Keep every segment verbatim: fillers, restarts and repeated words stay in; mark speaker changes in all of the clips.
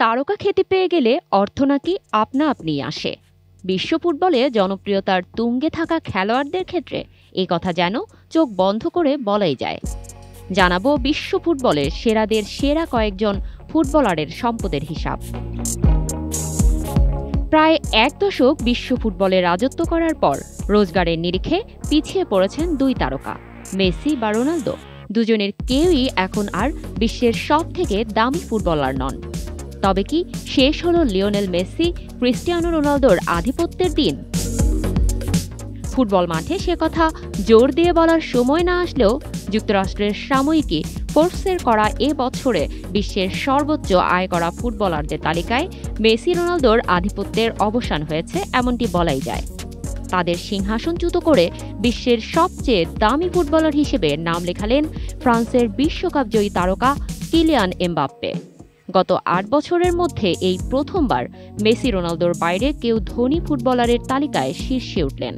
Speaker 1: তারকা খ্যাতি পেয়ে গেলে অর্থ নাকি আপনা আপনিই আসে। বিশ্ব ফুটবলে জনপ্রিয়তার তুঙ্গে থাকা খেলোয়াড়দের ক্ষেত্রে এই কথা যেন চোখ বন্ধ করে বলাই যায়। জানাবো বিশ্ব ফুটবলের সেরাদের সেরা কয়েকজন ফুটবলারের সম্পদের হিসাব। প্রায় এক দশক বিশ্ব ফুটবলে রাজত্ব করার পর রোজগারের নিরিখে পিছিয়ে পড়েছেন দুই তারকা, মেসি বা রোনালদো। দুজনের কেউই এখন আর বিশ্বের সব থেকে দামি ফুটবলার নন। তবে কি শেষ হলো লিওনেল মেসি, ক্রিস্টিয়ানো রোনালদোর আধিপত্যের দিন? ফুটবল মাঠে সে কথা জোর দিয়ে বলার সময় না আসলেও যুক্তরাষ্ট্রের সাময়িকী ফোর্বসের করা এ বছরে বিশ্বের সর্বোচ্চ আয় করা ফুটবলারদের তালিকায় মেসি রোনালদোর আধিপত্যের অবসান হয়েছে এমনটি বলাই যায়। তাদের সিংহাসনচ্যুত করে বিশ্বের সবচেয়ে দামি ফুটবলার হিসেবে নাম লেখালেন ফ্রান্সের বিশ্বকাপ জয়ী তারকা কিলিয়ান এমবাপ্পে। গত আট বছরের মধ্যে এই প্রথমবার মেসি রোনালদোর বাইরে কেউ ধনী ফুটবলারের তালিকায় শীর্ষে উঠলেন।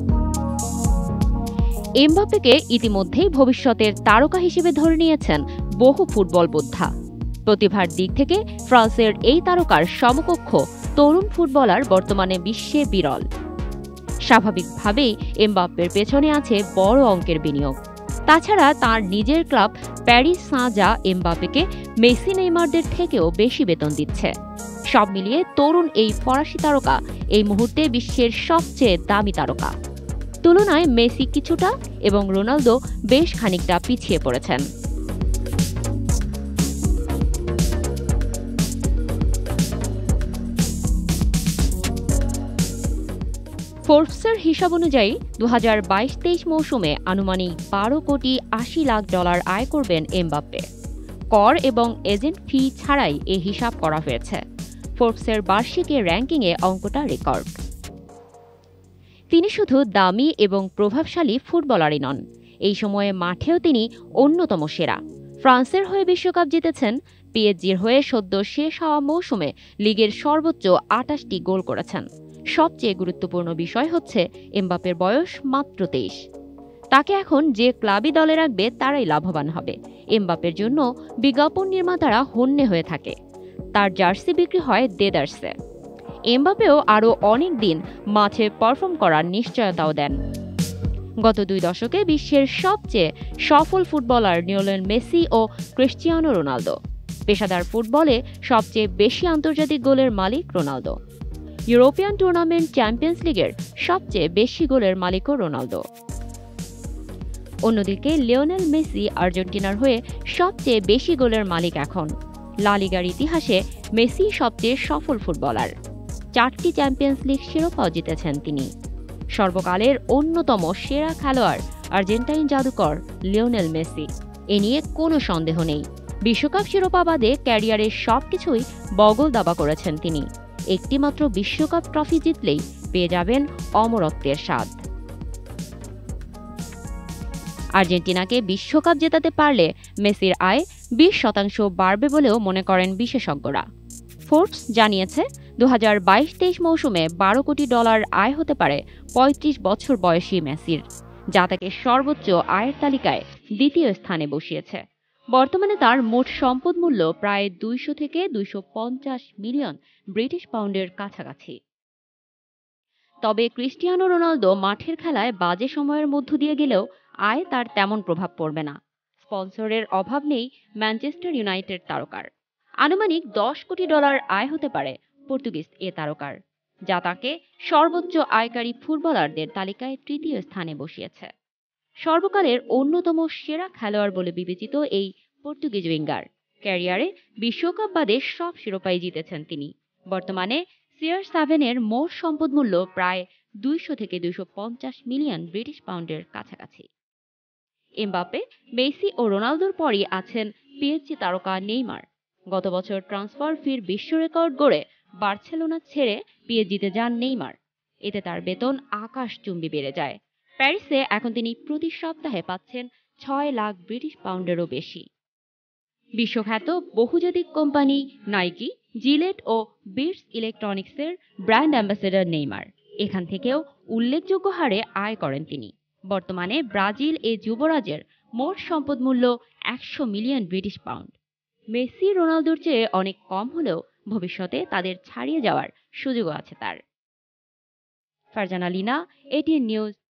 Speaker 1: এমবাপ্পেকে ইতিমধ্যেই ভবিষ্যতের তারকা হিসেবে ধরে নিয়েছেন বহু ফুটবল বোদ্ধা। প্রতিভার দিক থেকে ফ্রান্সের এই তারকার সমকক্ষ তরুণ ফুটবলার বর্তমানে বিশ্বে বিরল। স্বাভাবিকভাবেই এমবাপ্পের পেছনে আছে বড় অঙ্কের বিনিয়োগ। তাছাড়া তার নিজের ক্লাব প্যারিস সাঁ-জা এমবাপ্পেকে মেসি নেইমারদের থেকেও বেশি বেতন দিচ্ছে। সব মিলিয়ে তরুণ এই ফরাসি তারকা এই মুহূর্তে বিশ্বের সবচেয়ে দামি তারকা। তুলনায় মেসি কিছুটা এবং রোনালদো বেশ খানিকটা পিছিয়ে পড়েছেন। ফোর্বসের হিসাব অনুযায়ী দু হাজার বাইশ তেইশ মৌসুমে আনুমানিক বারো কোটি আশি লাখ ডলার আয় করবেন এমবাপ্পে। কর এবং এজেন্ট ফি ছাড়াই এ হিসাব করা হয়েছে। ফোর্বসের বার্ষিক র্যাঙ্কিংয়ে অঙ্কটা রেকর্ড। তিনি শুধু দামি এবং প্রভাবশালী ফুটবলারই নন, এই সময়ে মাঠেও তিনি অন্যতম সেরা। ফ্রান্সের হয়ে বিশ্বকাপ জিতেছেন, পিএসজির হয়ে সদ্য শেষ হওয়া মৌসুমে লিগের সর্বোচ্চ আটাশটি গোল করেছেন। সবচেয়ে গুরুত্বপূর্ণ বিষয় হচ্ছে এমবাপ্পের বয়স মাত্র তেইশ। তাকে এখন যে ক্লাবই দলে রাখবে তারাই লাভবান হবে। এমবাপ্পের জন্য বিজ্ঞাপন নির্মাতারা হন্যে হয়ে থাকে। তার জার্সি বিক্রি হয় দেদারসে। এমবাপ্পেও আরও অনেক দিন মাঠে পারফর্ম করার নিশ্চয়তাও দেন। গত দুই দশকে বিশ্বের সবচেয়ে সফল ফুটবলার লিওনেল মেসি ও ক্রিস্টিয়ানো রোনালদো। পেশাদার ফুটবলে সবচেয়ে বেশি আন্তর্জাতিক গোলের মালিক রোনালদো। ইউরোপিয়ান টুর্নামেন্ট চ্যাম্পিয়ন্স লিগের সবচেয়ে বেশি গোলের মালিকও রোনালদো। অন্যদিকে লিওনেল মেসি আর্জেন্টিনার হয়ে সবচেয়ে বেশি গোলের মালিক এখন। লা লিগার ইতিহাসে মেসি সবচেয়ে সফল ফুটবলার। চারটি চ্যাম্পিয়ন্স লিগ শিরোপাও জিতেছেন তিনি। সর্বকালের অন্যতম সেরা খেলোয়াড় আর্জেন্টাইন জাদুকর লিওনেল মেসি, এ নিয়ে কোনো সন্দেহ নেই। বিশ্বকাপ শিরোপা বাদে ক্যারিয়ারের সবকিছুই বগল দাবা করেছেন তিনি। একটিমাত্র বিশ্বকাপ ট্রফি জিতলেই পেয়ে যাবেন অমরত্বের স্বাদ। আর্জেন্টিনাকে বিশ্বকাপ জেতাতে পারলে মেসির আয় বিশ শতাংশ বাড়বে বলেও মনে করেন বিশেষজ্ঞরা। ফোর্বস জানিয়েছে দু হাজার বাইশ তেইশ মৌসুমে বারো কোটি ডলার আয় হতে পারে পঁয়ত্রিশ বছর বয়সী মেসির, যা তাকে সর্বোচ্চ আয়ের তালিকায় দ্বিতীয় স্থানে বসিয়েছে। বর্তমানে তার মোট সম্পদ মূল্য প্রায় দুইশো থেকে দুইশো পঞ্চাশ মিলিয়ন ব্রিটিশ পাউন্ডের কাছাকাছি। তবে ক্রিস্টিয়ানো রোনালদো মাঠের খেলায় বাজে সময়ের মধ্য দিয়ে গেলেও আয় তার তেমন প্রভাব পড়বে না। স্পন্সরের অভাব নেই ম্যানচেস্টার ইউনাইটেড তারকার। আনুমানিক দশ কোটি ডলার আয় হতে পারে পর্তুগিজ এ তারকার, যা তাকে সর্বোচ্চ আয়কারী ফুটবলারদের তালিকায় তৃতীয় স্থানে বসিয়েছে। সর্বকালের অন্যতম সেরা খেলোয়াড় বলে বিবেচিত এই পর্তুগিজ উইঙ্গার ক্যারিয়ারে বিশ্বকাপ বাদে সব শিরোপাই জিতেছেন তিনি। বর্তমানে সিআর সেভেনের মোট সম্পদ মূল্য প্রায় দুইশো থেকে দুইশো পঞ্চাশ মিলিয়ন ব্রিটিশ পাউন্ডের কাছাকাছি। এমবাপ্পে, মেসি ও রোনালদোর পরই আছেন পিএসজি তারকা নেইমার। গত বছর ট্রান্সফার ফির বিশ্ব রেকর্ড গড়ে বার্সেলোনা ছেড়ে পিএসজিতে যান নেইমার। এতে তার বেতন আকাশচুম্বী বেড়ে যায়। প্যারিসে এখন তিনি প্রতি সপ্তাহে পাচ্ছেন ছয় লাখ ব্রিটিশ পাউন্ডেরও বেশি। বিশ্বখ্যাত বহুজাতিক কোম্পানি নাইকি, জিলেট ও বিটস ইলেকট্রনিক্সের ব্র্যান্ড অ্যাম্বাসেডর নেইমার। এখান থেকেও উল্লেখযোগ্য হারে আয় করেন তিনি। বর্তমানে ব্রাজিল এ যুবরাজের মোট সম্পদ মূল্য একশো মিলিয়ন ব্রিটিশ পাউন্ড। মেসি রোনালদোর চেয়ে অনেক কম হলেও ভবিষ্যতে তাদের ছাড়িয়ে যাওয়ার সুযোগও আছে তার। Farzana Lina, ATN news,